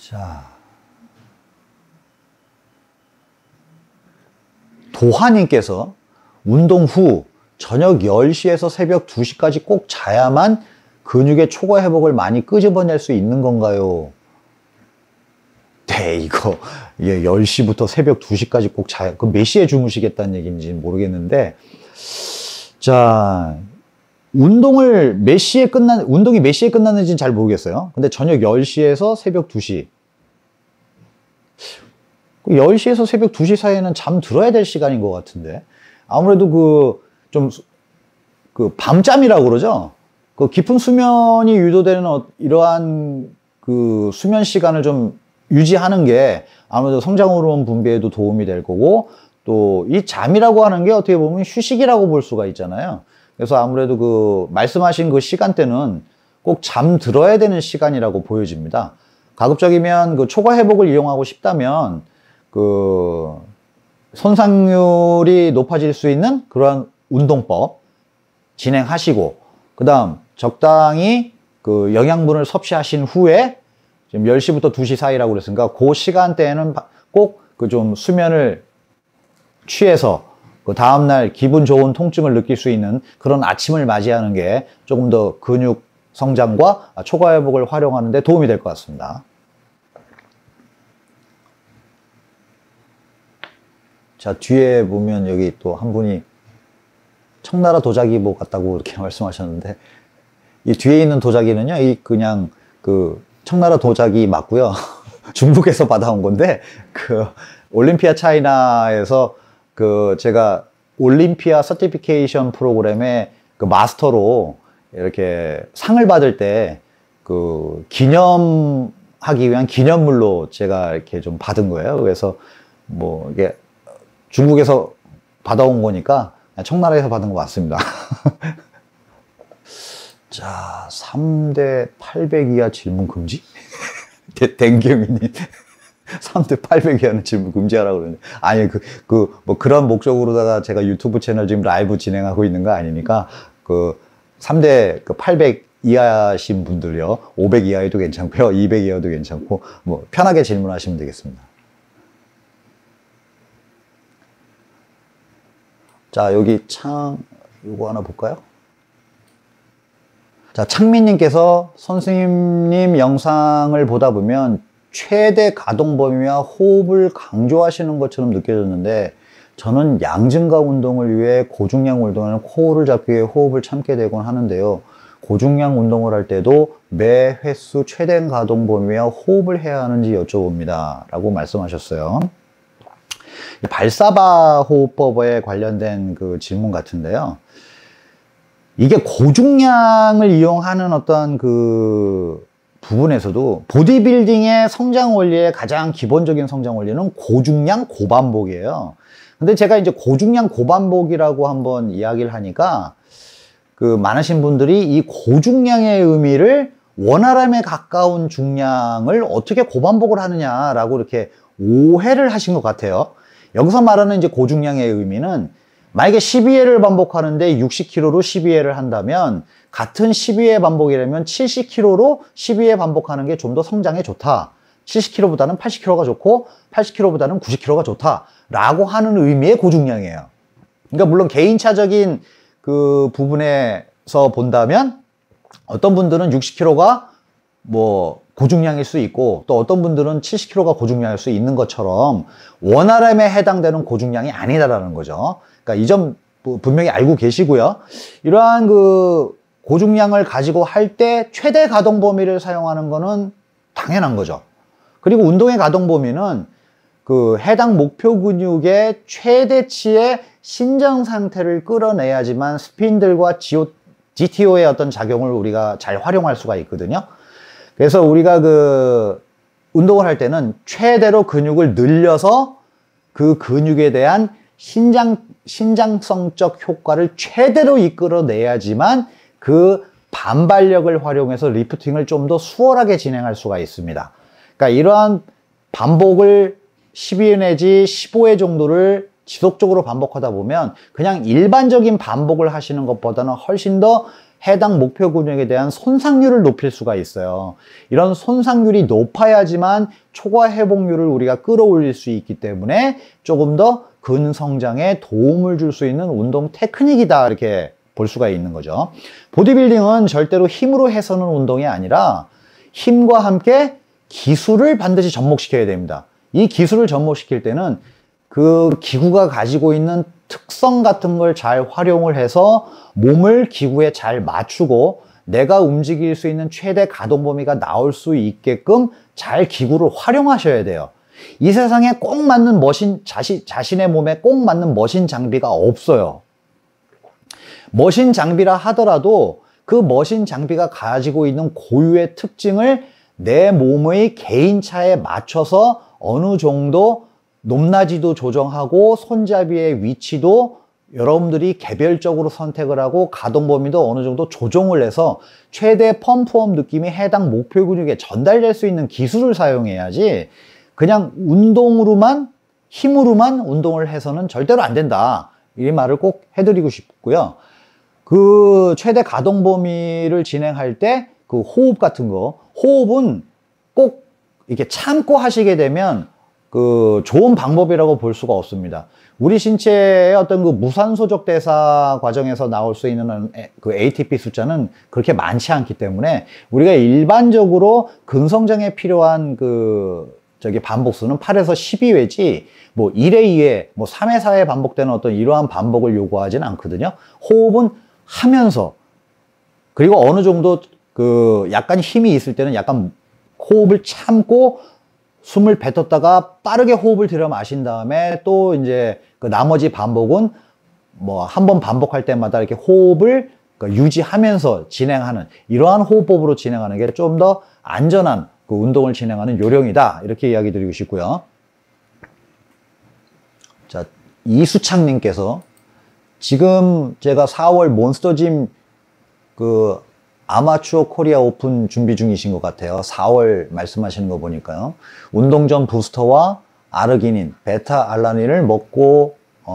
자, 도하님께서 운동 후 저녁 10시에서 새벽 2시까지 꼭 자야만 근육의 초과 회복을 많이 끄집어낼 수 있는 건가요? 네, 이거 10시부터 새벽 2시까지 꼭 자야, 그 몇 시에 주무시겠다는 얘기인지 모르겠는데, 자, 운동이 몇 시에 끝나는지는 잘 모르겠어요. 근데 저녁 10시에서 새벽 2시. 10시에서 새벽 2시 사이에는 잠 들어야 될 시간인 것 같은데. 아무래도 밤잠이라고 그러죠? 그 깊은 수면이 유도되는 이러한 그 수면 시간을 좀 유지하는 게 아무래도 성장 호르몬 분비에도 도움이 될 거고, 또 이 잠이라고 하는 게 어떻게 보면 휴식이라고 볼 수가 있잖아요. 그래서 아무래도 그 말씀하신 그 시간대는 꼭 잠 들어야 되는 시간이라고 보여집니다. 가급적이면 그 초과 회복을 이용하고 싶다면 그 손상률이 높아질 수 있는 그러한 운동법 진행하시고, 그 다음 적당히 그 영양분을 섭취하신 후에 지금 10시부터 2시 사이라고 그랬으니까 그 시간대에는 꼭 그 좀 수면을 취해서 그 다음날 기분 좋은 통증을 느낄 수 있는 그런 아침을 맞이하는 게 조금 더 근육 성장과 초과 회복을 활용하는 데 도움이 될 것 같습니다. 자, 뒤에 보면 여기 또 한 분이 청나라 도자기보 같다고 이렇게 말씀하셨는데, 이 뒤에 있는 도자기는요, 그냥 그 청나라 도자기 맞고요. 중국에서 받아온 건데, 그 올림피아 차이나에서 그 제가 올림피아 서티피케이션 프로그램의 그 마스터로 이렇게 상을 받을 때 그 기념하기 위한 기념물로 제가 이렇게 좀 받은 거예요. 그래서 뭐 이게 중국에서 받아온 거니까 청나라에서 받은 거 맞습니다. 자, 3대 800 이하 질문 금지? 댕경이님. 3대 800 이하는 질문 금지하라고 그러는데. 아니, 뭐 그런 목적으로다가 제가 유튜브 채널 지금 라이브 진행하고 있는 거 아니니까, 그 3대 800 이하신 분들요, 500 이하에도 괜찮고요, 200 이하도 괜찮고, 뭐 편하게 질문하시면 되겠습니다. 자, 여기 요거 하나 볼까요? 자, 창민님께서 선생님 영상을 보다 보면 최대 가동 범위와 호흡을 강조하시는 것처럼 느껴졌는데, 저는 양증가 운동을 위해 고중량 운동에는 코어를 잡기 위해 호흡을 참게 되곤 하는데요. 고중량 운동을 할 때도 매 횟수 최대 가동 범위와 호흡을 해야 하는지 여쭤봅니다. 라고 말씀하셨어요. 발사바 호흡법에 관련된 그 질문 같은데요. 이게 고중량을 이용하는 어떤 그 부분에서도 보디빌딩의 성장 원리의 가장 기본적인 성장 원리는 고중량 고반복이에요. 근데 제가 이제 고중량 고반복이라고 한번 이야기를 하니까 그 많으신 분들이 이 고중량의 의미를 원활함에 가까운 중량을 어떻게 고반복을 하느냐라고 이렇게 오해를 하신 것 같아요. 여기서 말하는 이제 고중량의 의미는, 만약에 12회를 반복하는데 60kg로 12회를 한다면 같은 12회 반복이라면 70kg로 12회 반복하는 게 좀 더 성장에 좋다. 70kg보다는 80kg가 좋고 80kg보다는 90kg가 좋다. 라고 하는 의미의 고중량이에요. 그러니까 물론 개인차적인 그 부분에서 본다면 어떤 분들은 60kg가 뭐 고중량일 수 있고, 또 어떤 분들은 70kg가 고중량일 수 있는 것처럼 원RM에 해당되는 고중량이 아니다라는 거죠. 그러니까 이 점 분명히 알고 계시고요. 이러한 그 고중량을 가지고 할 때 최대 가동 범위를 사용하는 거는 당연한 거죠. 그리고 운동의 가동 범위는 그 해당 목표 근육의 최대치의 신장 상태를 끌어내야지만 스핀들과 GTO의 어떤 작용을 우리가 잘 활용할 수가 있거든요. 그래서 우리가 그 운동을 할 때는 최대로 근육을 늘려서 그 근육에 대한 신장성적 효과를 최대로 이끌어내야지만 그 반발력을 활용해서 리프팅을 좀 더 수월하게 진행할 수가 있습니다. 그러니까 이러한 반복을 12회 내지 15회 정도를 지속적으로 반복하다 보면 그냥 일반적인 반복을 하시는 것보다는 훨씬 더 해당 목표 근육에 대한 손상률을 높일 수가 있어요. 이런 손상률이 높아야지만 초과 회복률을 우리가 끌어올릴 수 있기 때문에 조금 더 근성장에 도움을 줄 수 있는 운동 테크닉이다, 이렇게 볼 수가 있는 거죠. 보디빌딩은 절대로 힘으로 해서는 운동이 아니라 힘과 함께 기술을 반드시 접목시켜야 됩니다. 이 기술을 접목시킬 때는 그 기구가 가지고 있는 특성 같은 걸 잘 활용을 해서 몸을 기구에 잘 맞추고 내가 움직일 수 있는 최대 가동 범위가 나올 수 있게끔 잘 기구를 활용하셔야 돼요. 이 세상에 꼭 맞는 머신, 자신의 몸에 꼭 맞는 머신 장비가 없어요. 머신 장비라 하더라도 그 머신 장비가 가지고 있는 고유의 특징을 내 몸의 개인차에 맞춰서 어느 정도 높낮이도 조정하고 손잡이의 위치도 여러분들이 개별적으로 선택을 하고 가동 범위도 어느 정도 조정을 해서 최대 펌프업 느낌이 해당 목표 근육에 전달될 수 있는 기술을 사용해야지 그냥 운동으로만, 힘으로만 운동을 해서는 절대로 안 된다, 이 말을 꼭 해드리고 싶고요. 그 최대 가동 범위를 진행할 때 그 호흡 같은 거, 호흡은 꼭 이렇게 참고 하시게 되면 그 좋은 방법이라고 볼 수가 없습니다. 우리 신체의 어떤 그 무산소적 대사 과정에서 나올 수 있는 그 ATP 숫자는 그렇게 많지 않기 때문에 우리가 일반적으로 근성장에 필요한 그 반복수는 8에서 12회지 뭐 1회, 2회, 뭐 3회, 4회 반복되는 어떤 이러한 반복을 요구하지는 않거든요. 호흡은 하면서, 그리고 어느 정도 그 약간 힘이 있을 때는 약간 호흡을 참고 숨을 뱉었다가 빠르게 호흡을 들여 마신 다음에 또 이제 그 나머지 반복은 뭐 한 번 반복할 때마다 이렇게 호흡을 유지하면서 진행하는 이러한 호흡법으로 진행하는 게 좀 더 안전한 그 운동을 진행하는 요령이다, 이렇게 이야기 드리고 싶고요. 자, 이수창님께서 지금 제가 4월 몬스터짐 그 아마추어 코리아 오픈 준비 중이신 것 같아요. 4월 말씀하시는 거 보니까요. 운동 전 부스터와 아르기닌, 베타알라닌을 먹고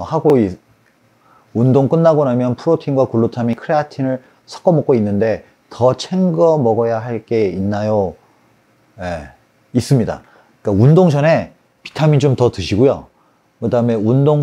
운동 끝나고 나면 프로틴과 글루타민, 크레아틴을 섞어 먹고 있는데 더 챙겨 먹어야 할 게 있나요? 네, 있습니다. 그러니까 운동 전에 비타민 좀 더 드시고요. 그 다음에 운동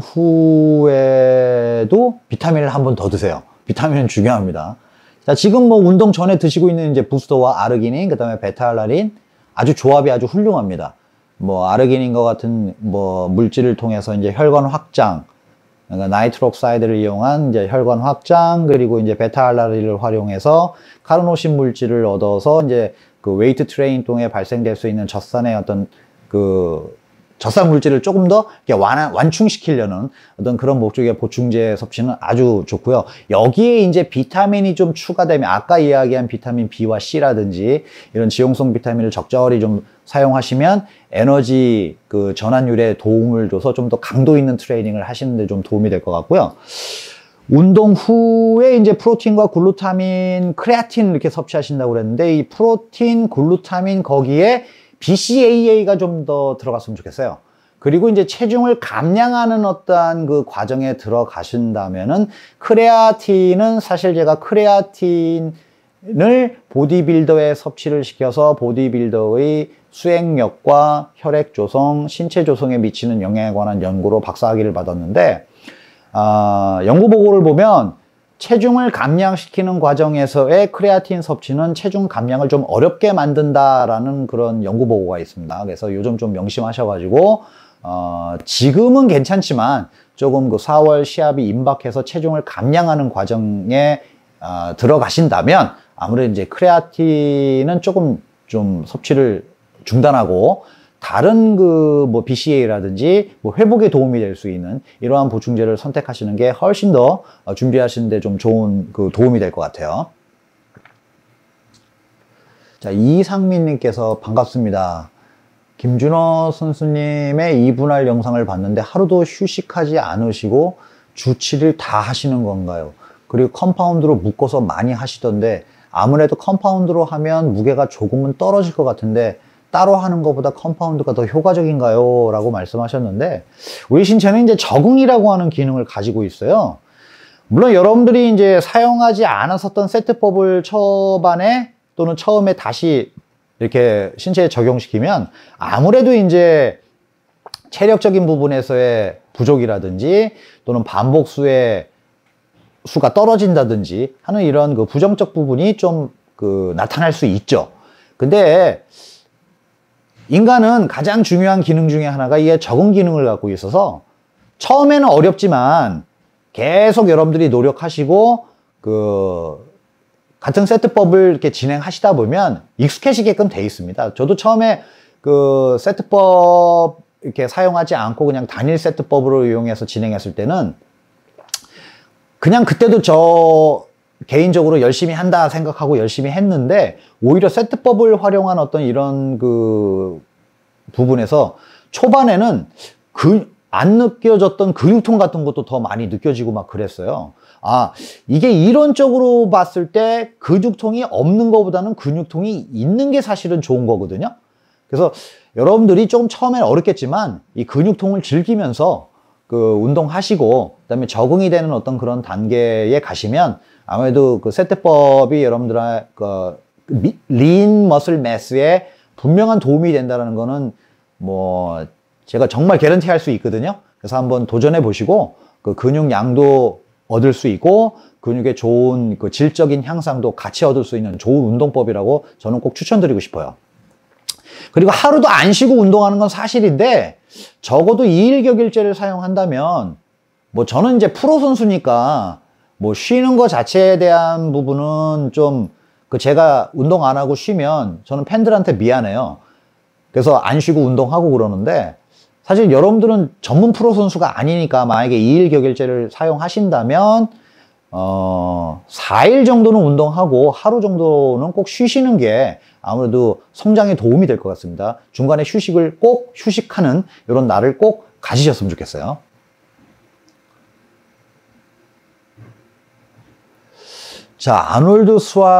후에도 비타민을 한 번 더 드세요. 비타민은 중요합니다. 자, 지금 뭐 운동 전에 드시고 있는 이제 부스터와 아르기닌, 그 다음에 베타알라닌, 아주 조합이 아주 훌륭합니다. 뭐 아르기닌과 같은 뭐 물질을 통해서 이제 혈관 확장, 그러니까 나이트록사이드를 이용한 이제 혈관 확장, 그리고 이제 베타알라닌을 활용해서 카르노신 물질을 얻어서 이제 그 웨이트 트레이닝 통해 발생될 수 있는 젖산의 어떤 그 젖산 물질을 조금 더 완충시키려는 어떤 그런 목적의 보충제 섭취는 아주 좋고요. 여기에 이제 비타민이 좀 추가되면 아까 이야기한 비타민 B와 C라든지 이런 지용성 비타민을 적절히 좀 사용하시면 에너지 그 전환율에 도움을 줘서 좀 더 강도 있는 트레이닝을 하시는데 좀 도움이 될 것 같고요. 운동 후에 이제 프로틴과 글루타민, 크레아틴 이렇게 섭취하신다고 그랬는데 이 프로틴, 글루타민 거기에 BCAA가 좀 더 들어갔으면 좋겠어요. 그리고 이제 체중을 감량하는 어떠한 그 과정에 들어가신다면은 크레아틴은 사실 제가 크레아틴을 보디빌더에 섭취를 시켜서 보디빌더의 수행력과 혈액 조성, 신체 조성에 미치는 영향에 관한 연구로 박사학위를 받았는데 연구 보고를 보면 체중을 감량시키는 과정에서의 크레아틴 섭취는 체중 감량을 좀 어렵게 만든다라는 그런 연구 보고가 있습니다. 그래서 요즘 좀 명심하셔가지고 지금은 괜찮지만 조금 그 4월 시합이 임박해서 체중을 감량하는 과정에 들어가신다면 아무래도 이제 크레아틴은 조금 좀 섭취를 중단하고 다른 그 뭐 BCAA라든지 뭐 회복에 도움이 될 수 있는 이러한 보충제를 선택하시는 게 훨씬 더 준비하시는데 좀 좋은 그 도움이 될 것 같아요. 자, 이상민님께서 반갑습니다. 김준호 선수님의 이분할 영상을 봤는데 하루도 휴식하지 않으시고 주 7일 다 하시는 건가요? 그리고 컴파운드로 묶어서 많이 하시던데 아무래도 컴파운드로 하면 무게가 조금은 떨어질 것 같은데 따로 하는 것보다 컴파운드가 더 효과적인가요? 라고 말씀하셨는데 우리 신체는 이제 적응이라고 하는 기능을 가지고 있어요. 물론 여러분들이 이제 사용하지 않았었던 세트법을 초반에 또는 처음에 다시 이렇게 신체에 적용시키면 아무래도 이제 체력적인 부분에서의 부족이라든지 또는 반복수의 수가 떨어진다든지 하는 이런 그 부정적 부분이 좀 나타날 수 있죠. 근데 인간은 가장 중요한 기능 중에 하나가 이게 적응 기능을 갖고 있어서 처음에는 어렵지만 계속 여러분들이 노력하시고 같은 세트법을 이렇게 진행하시다 보면 익숙해지게끔 돼 있습니다. 저도 처음에 세트법 이렇게 사용하지 않고 그냥 단일 세트법으로 이용해서 진행했을 때는 그냥 그때도 저 개인적으로 열심히 한다 생각하고 열심히 했는데 오히려 세트법을 활용한 어떤 이런 부분에서 초반에는 안 느껴졌던 근육통 같은 것도 더 많이 느껴지고 막 그랬어요. 아, 이게 이론적으로 봤을 때 근육통이 없는 것보다는 근육통이 있는 게 사실은 좋은 거거든요. 그래서 여러분들이 조금 처음에는 어렵겠지만 이 근육통을 즐기면서 운동하시고 그다음에 적응이 되는 어떤 그런 단계에 가시면 아무래도 세트법이 여러분들의 린 머슬 매스에 분명한 도움이 된다는 거는 뭐 제가 정말 개런티 할 수 있거든요. 그래서 한번 도전해 보시고 근육 양도 얻을 수 있고 근육의 좋은 질적인 향상도 같이 얻을 수 있는 좋은 운동법이라고 저는 꼭 추천드리고 싶어요. 그리고 하루도 안 쉬고 운동하는 건 사실인데 적어도 2일 격일제를 사용한다면 뭐 저는 이제 프로 선수니까 뭐 쉬는 거 자체에 대한 부분은 좀 제가 운동 안 하고 쉬면 저는 팬들한테 미안해요. 그래서 안 쉬고 운동하고 그러는데 사실 여러분들은 전문 프로 선수가 아니니까 만약에 2일 격일제를 사용하신다면 4일 정도는 운동하고 하루 정도는 꼭 쉬시는 게 아무래도 성장에 도움이 될 것 같습니다. 중간에 휴식을 꼭 휴식하는 이런 날을 꼭 가지셨으면 좋겠어요. 자, 아놀드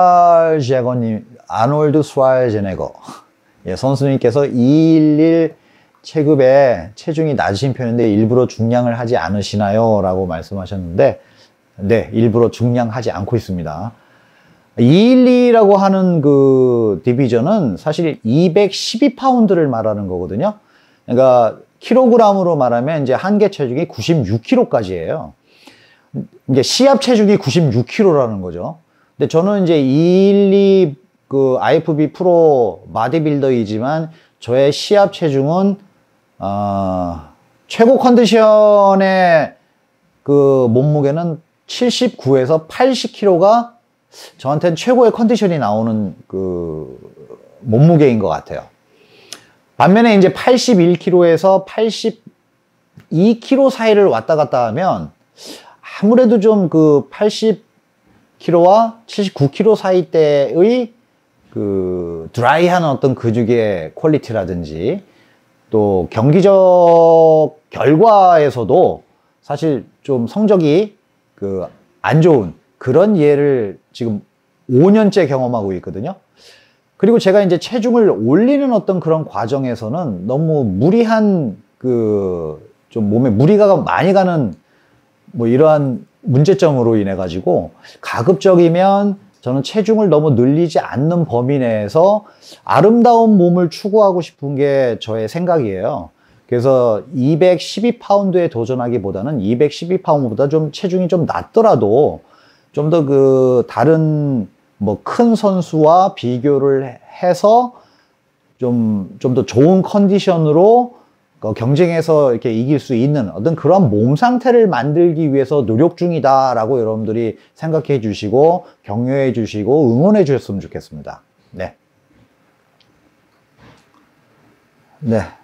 스왈제네거 예, 선수님께서 211 체급에 체중이 낮으신 편인데 일부러 중량을 하지 않으시나요? 라고 말씀하셨는데 네, 일부러 중량하지 않고 있습니다. 212라고 하는 디비전은 사실 212파운드를 말하는 거거든요. 그러니까 킬로그램으로 말하면 이제 한계 체중이 96kg까지예요. 이제 시합 체중이 96kg라는 거죠. 근데 저는 이제 212 IFB 프로 바디빌더이지만 저의 시합 체중은 최고 컨디션의 몸무게는 79에서 80kg가 저한테는 최고의 컨디션이 나오는 몸무게인 것 같아요. 반면에 이제 81kg에서 82kg 사이를 왔다 갔다 하면 아무래도 좀 80kg와 79kg 사이 때의 드라이한 어떤 근육의 퀄리티라든지 또 경기적 결과에서도 사실 좀 성적이 안 좋은 그런 예를 지금 5년째 경험하고 있거든요. 그리고 제가 이제 체중을 올리는 어떤 그런 과정에서는 너무 무리한 좀 몸에 무리가 많이 가는 뭐 이러한 문제점으로 인해 가지고 가급적이면 저는 체중을 너무 늘리지 않는 범위 내에서 아름다운 몸을 추구하고 싶은 게 저의 생각이에요. 그래서 212파운드에 도전하기보다는 212파운드보다 좀 체중이 좀 낮더라도 좀 더 다른 뭐 큰 선수와 비교를 해서 좀 더 좋은 컨디션으로 경쟁에서 이렇게 이길 수 있는 어떤 그런 몸 상태를 만들기 위해서 노력 중이다라고 여러분들이 생각해 주시고 격려해 주시고 응원해 주셨으면 좋겠습니다. 네. 네.